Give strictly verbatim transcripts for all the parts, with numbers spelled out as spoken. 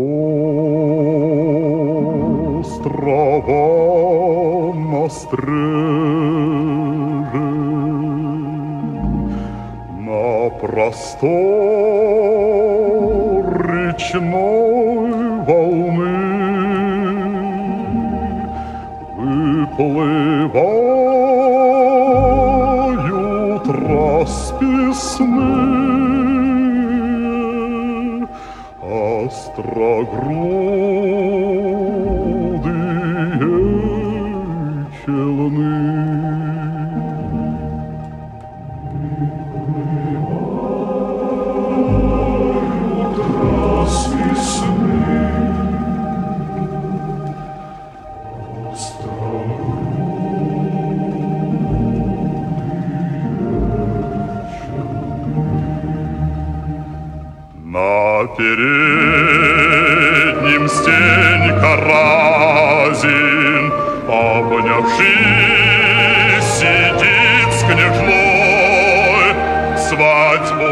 острова на стреже, на простор речной волны выплывают расписные острогрудые челны. На переднем стенька разин, обнявшись, сидит с княжной, свадьбу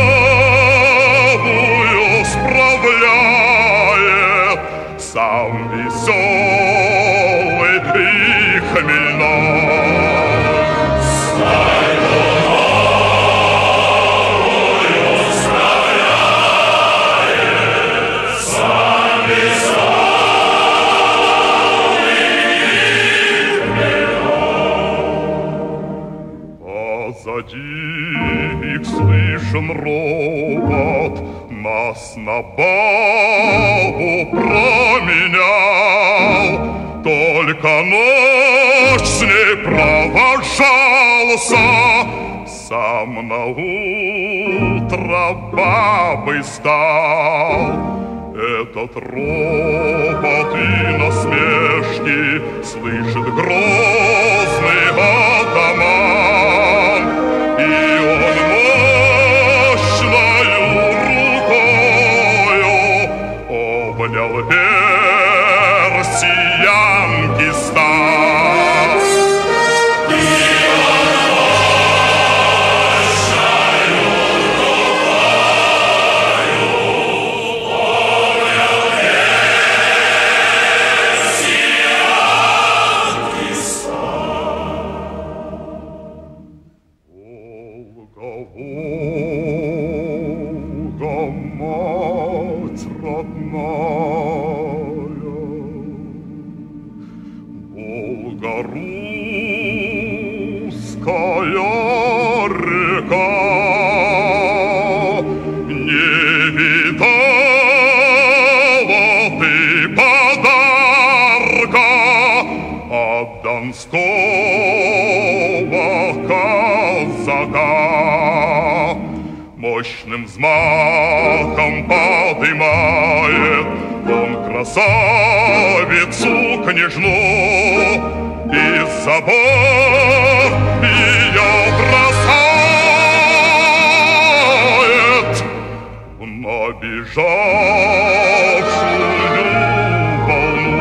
новую справляет, сам веселый и хмельной. Позади их слышен ропот, нас на балу променял, только ночь с ней провожался, сам на утро бабой стал. Этот ропот и насмешки слышит грозный атаман, и он мощною рукою обнял персиянки стан. И он мощною рукою обнял персиянки стан. Волга, мать родная, Волго-русская река, не видала ты подарка от донского казака. Мощным взмахом подымает он красавицу княжну, из забор ее бросает в набежавшую волну.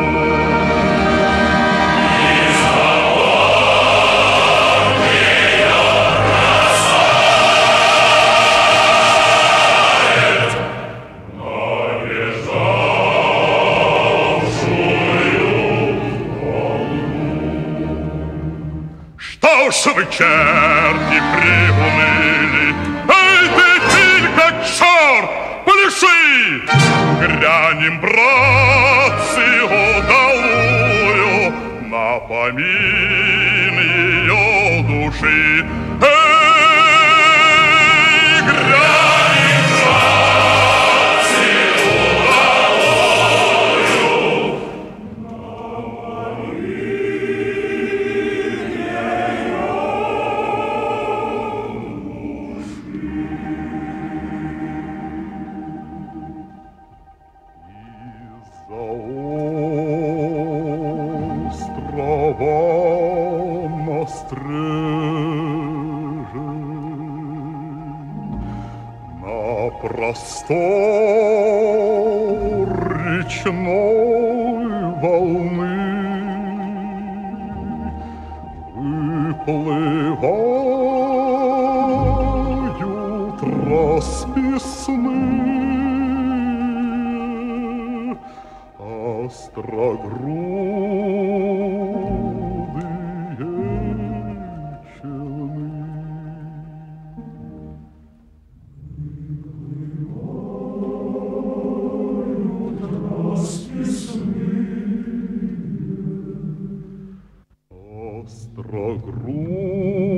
Что ж вы, черти, приуныли? Эй ты, Филька, черт, пляши! Грянем, братцы, удалую на помин ее души. Эй, грянем, братцы, удалую на острова на стреже, на простор речной волны выплывают расписные острогрудые челны. Острогрудые